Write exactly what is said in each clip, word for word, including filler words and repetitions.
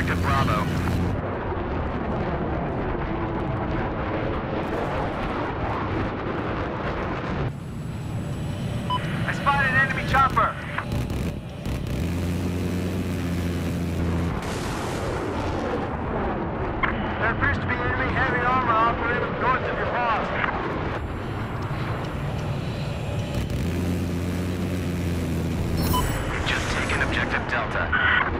objective Bravo. I spotted an enemy chopper. There appears to be enemy heavy armor operating north of your boss. We've just taken objective Delta.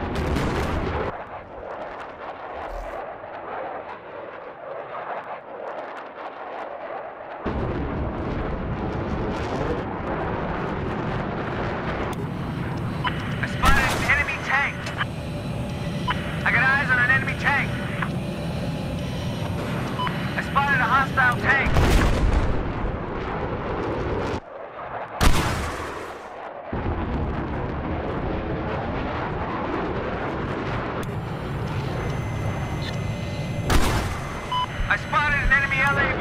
Hostile tank! I spotted an enemy L A V!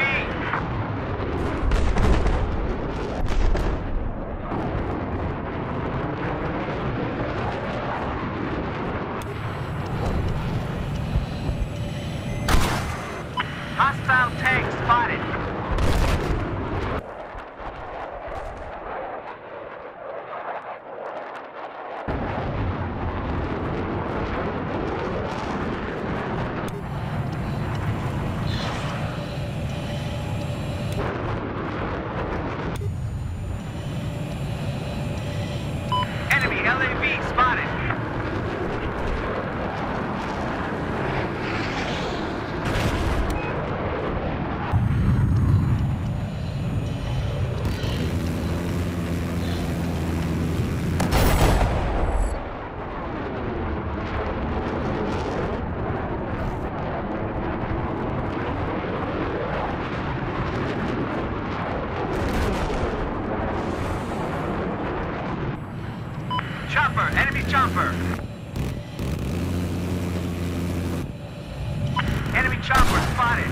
Hostile tank spotted. Enemy L A V spotted. Chopper, enemy chopper. Enemy chopper spotted.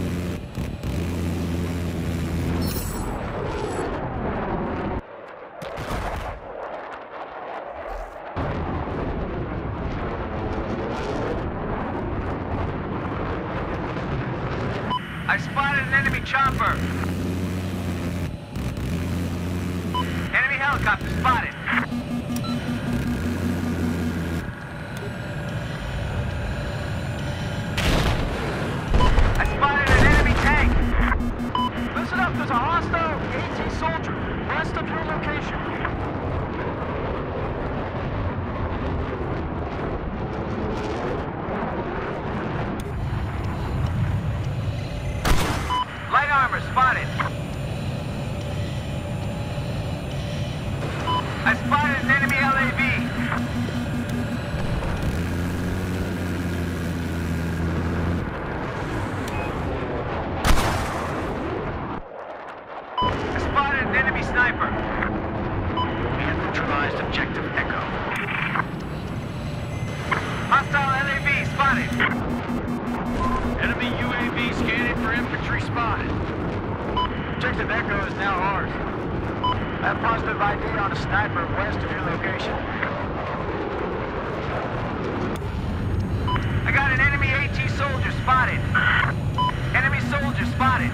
I spotted an enemy chopper. Enemy helicopter spotted. Listen up, there's a hostile AT soldier west of your location. Light armor spotted. I spotted an enemy L A V. An enemy sniper. We have neutralized objective Echo. Hostile L A V spotted. Enemy U A V scanning for infantry spotted. Objective Echo is now ours. I have positive I D on a sniper west of your location. I got an enemy AT soldier spotted. Enemy soldier spotted.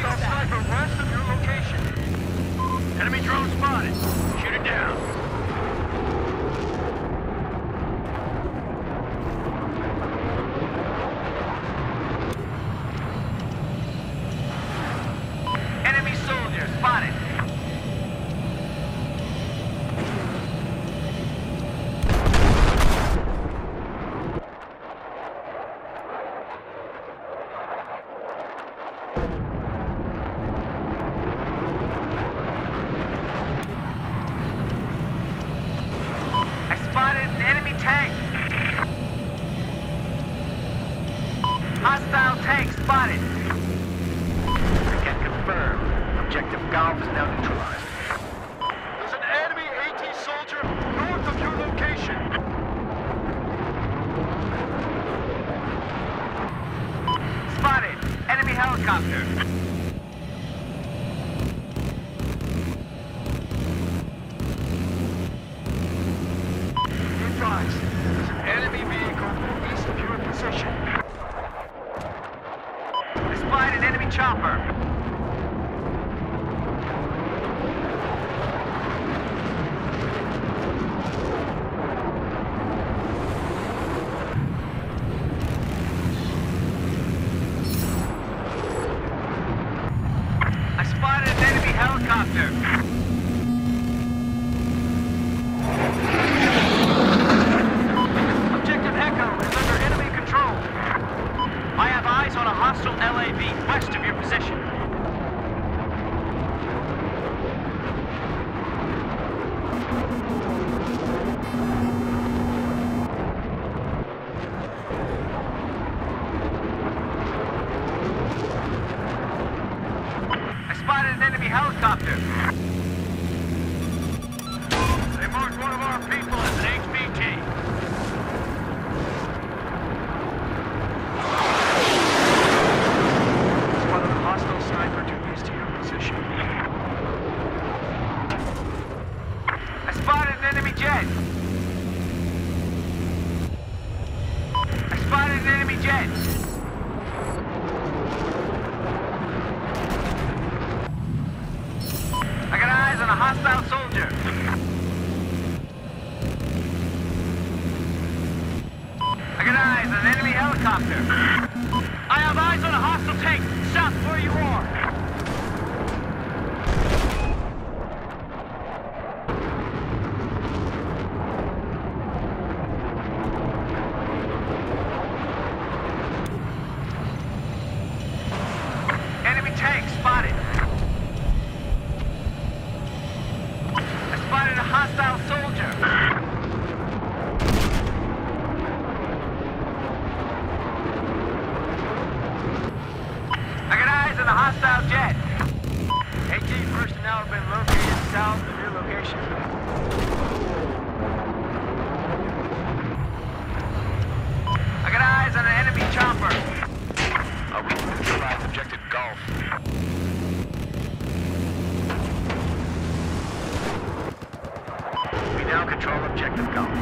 Hostile sniper west of your location. Enemy drone spotted. Shoot it down. Enemy soldier spotted. Hostile tank spotted. Can confirm. Objective Golf is now neutralized. There's an enemy AT soldier north of your location. Spotted. Enemy helicopter. Be advised. There's an enemy vehicle east of your position. Spied an enemy chopper. I spotted an enemy helicopter. Objective Echo is under enemy control. I have eyes on a hostile L A V west of your position. I spotted an enemy helicopter. They marked one of our people as an H V T. Sniper to east of your position. I spotted an enemy jet. I spotted an enemy jet. I got eyes on a hostile soldier. I got eyes on an enemy helicopter. I have eyes on a hostile tank south where you are. Enemy tank spotted. I spotted a hostile soldier. A hostile jet. AT personnel have been located south of your location. I got eyes on an enemy chopper. Uh, we neutralized objective Golf. We now control objective Golf.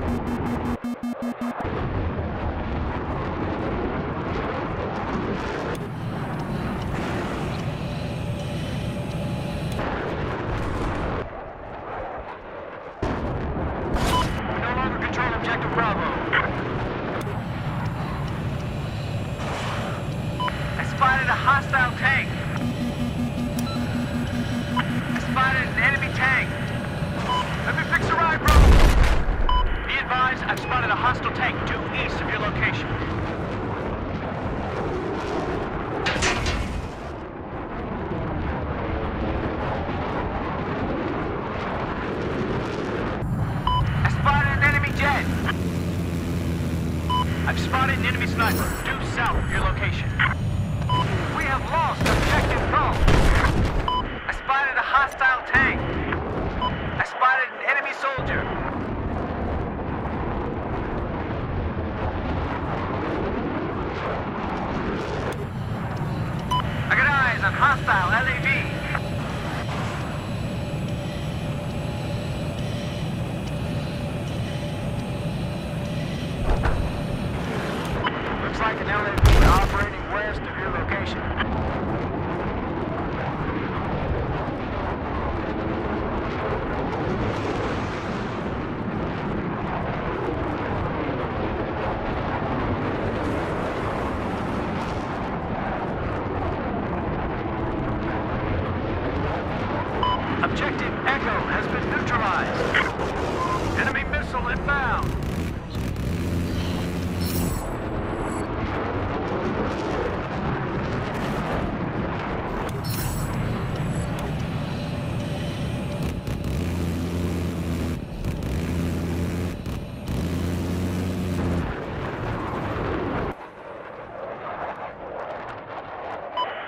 Spotted a hostile tank. I spotted an enemy tank. Let me fix a ride, bro. Be advised, I've spotted a hostile tank due east of your location. I spotted an enemy jet. I've spotted an enemy sniper due south of your location. We have lost objective Golf. I spotted a hostile tank. I spotted an enemy soldier. I got eyes on hostile L A V. Looks like an L A V operating west of your location.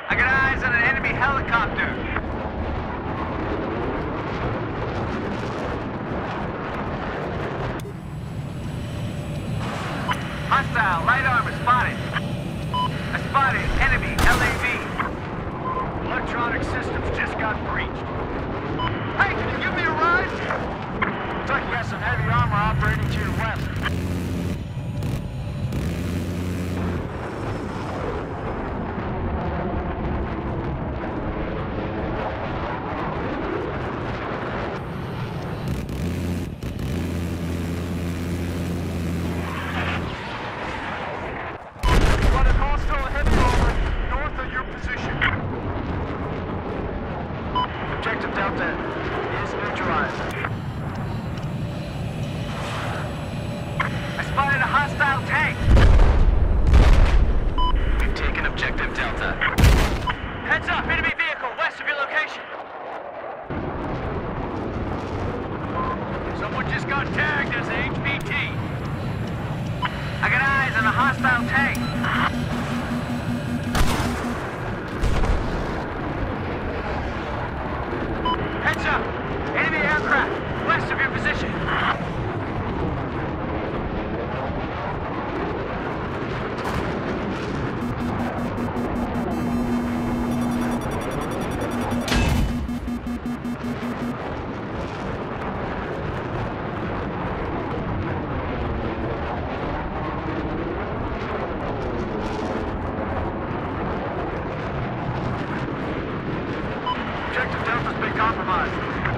I got eyes on an enemy helicopter. Hostile light armor spotted. I spotted enemy L A V. Electronic systems just got breached. Hey, can you give me a ride? Looks like you got some heavy armor operating to your west. Objective Delta is neutralized. I spotted a hostile tank. We've taken Objective Delta. Heads up, enemy vehicle west of your location. Someone just got tagged as a H V T. I got eyes on a hostile tank. Heads up! Enemy aircraft, west of your position. Objective Delta's been compromised.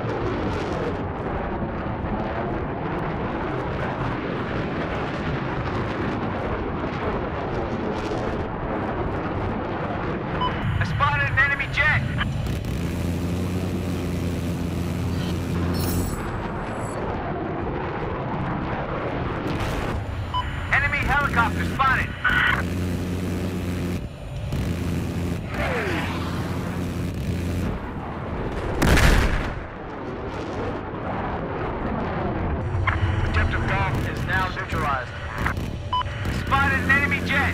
I spotted an enemy jet. Enemy helicopter spotted. Objective Golf is now neutralized. Spotted an enemy jet.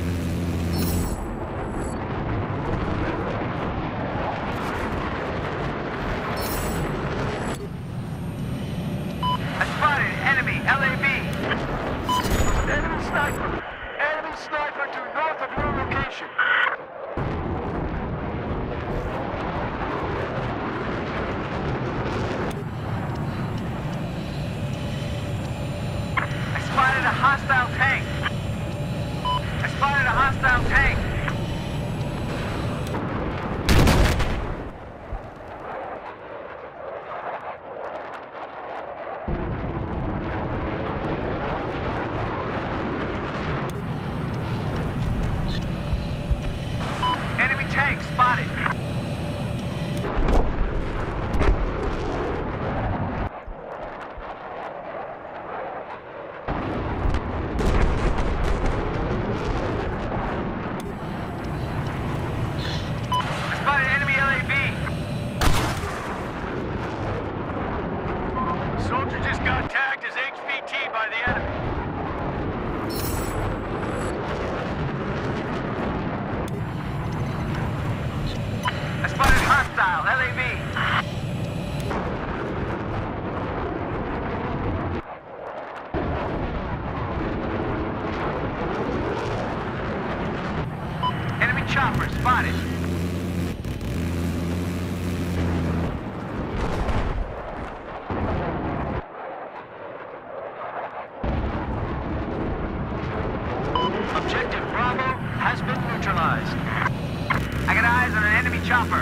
I spotted enemy L A V. Enemy sniper. Enemy sniper to north of your location. I spotted a hostile tank. I spotted a hostile tank. Enemy tank spotted. Soldier just got tagged as H V T by the enemy. I spotted hostile L A V. Enemy chopper spotted. Objective Bravo has been neutralized. I got eyes on an enemy chopper.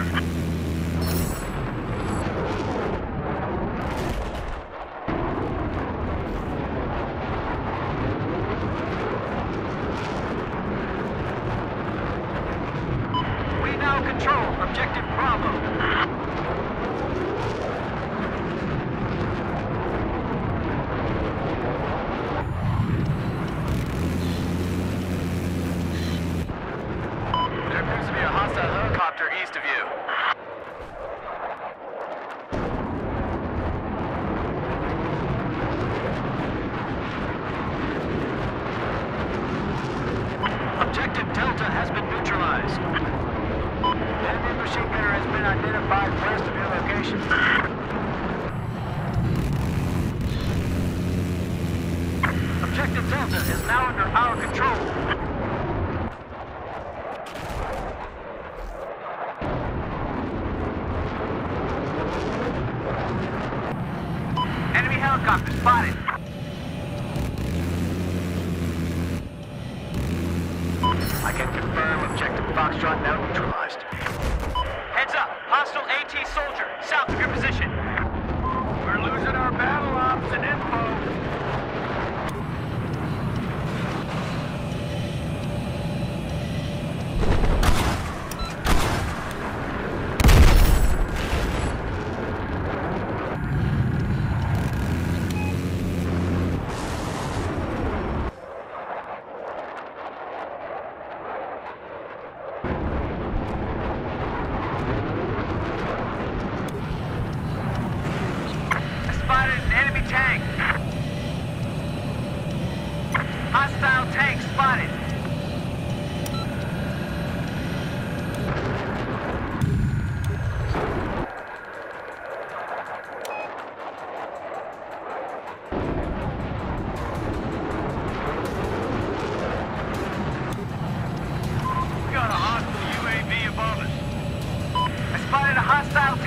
We now control Objective Bravo. East of you. Objective Delta has been neutralized. machine gunner has been identified west of your location. Objective Delta is now under our control. Enemy helicopter spotted. I can confirm objective Foxtrot now neutralized. Heads up, hostile AT soldier, south of your position. We're losing our battle ops and info. Spotted an enemy tank. Hostile tank spotted. We got a hostile U A V above us. I spotted a hostile tank.